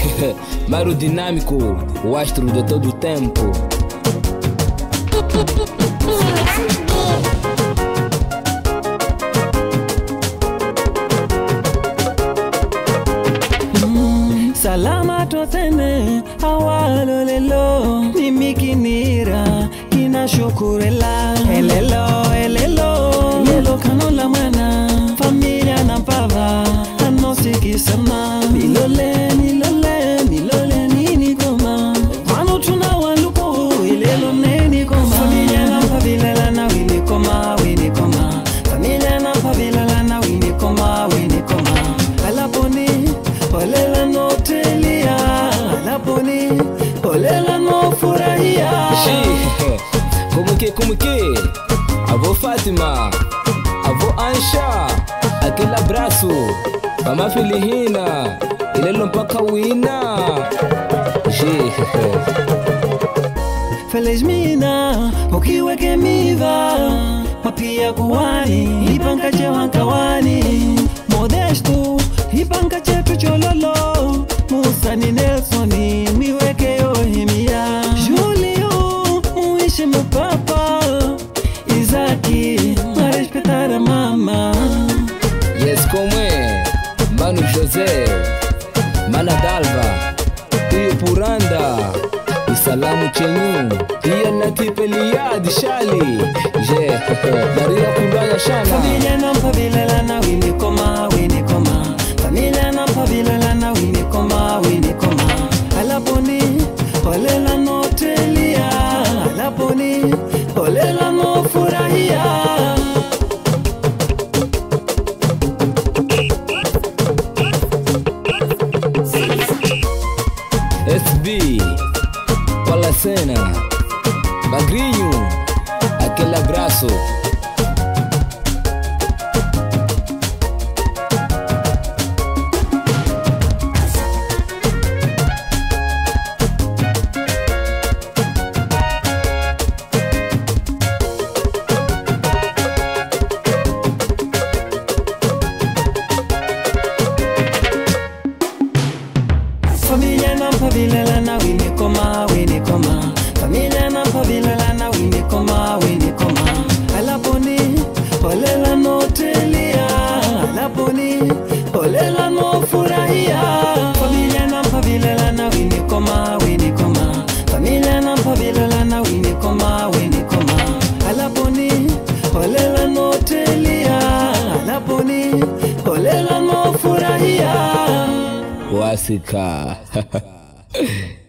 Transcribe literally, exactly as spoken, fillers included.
Mário Dinâmico, o astro de todo o tempo. mm, Salama totene awalo lelo nimikinira kina shukurela elelo elelo lelo kanola mwana familia na pava anosikisana milole milole milole nini koma manu tuna waluko ilelo neni koma familia na pavila na wini koma wini koma familia na pavila na wini koma wini koma alaponi olela no telia alaponi olela no furahia como que como que avô Fátima, avô Ansha, aquele abraço mama Filihina, ilelo mpaka wina. Feliz mina ukiweke miva mapia kuwani ipanka chewa kawani Modesto ipanka chetu chololo Musa ni Nelsoni miweke yohimia Julio muishi mpapa Izaki marespetar a mama. Yes, como é? Mano José, Mana Dalva, Pio Puranda, e Salamu Chenyu, Pia Natipelia de Shali, Je, Maria Kundaya Shana. Familia na pavila na wini koma, wini koma. Familia na pavila na wini koma, wini koma. Alaponi, olela no telia. Alaponi, olela no furahia. S B, Palacena, Magrinho, aquele abraço. Familia na pavila na wini koma, wini koma. Familia na pavila na wini koma, wini koma. Alaponi, olela no telia. Alaponi, olela no furahia. Familia na pavila na wini koma, wini koma. Familia na pavila na wini koma, wini koma. Alaponi, olela no telia. Alaponi, olela no furahia. Wasika.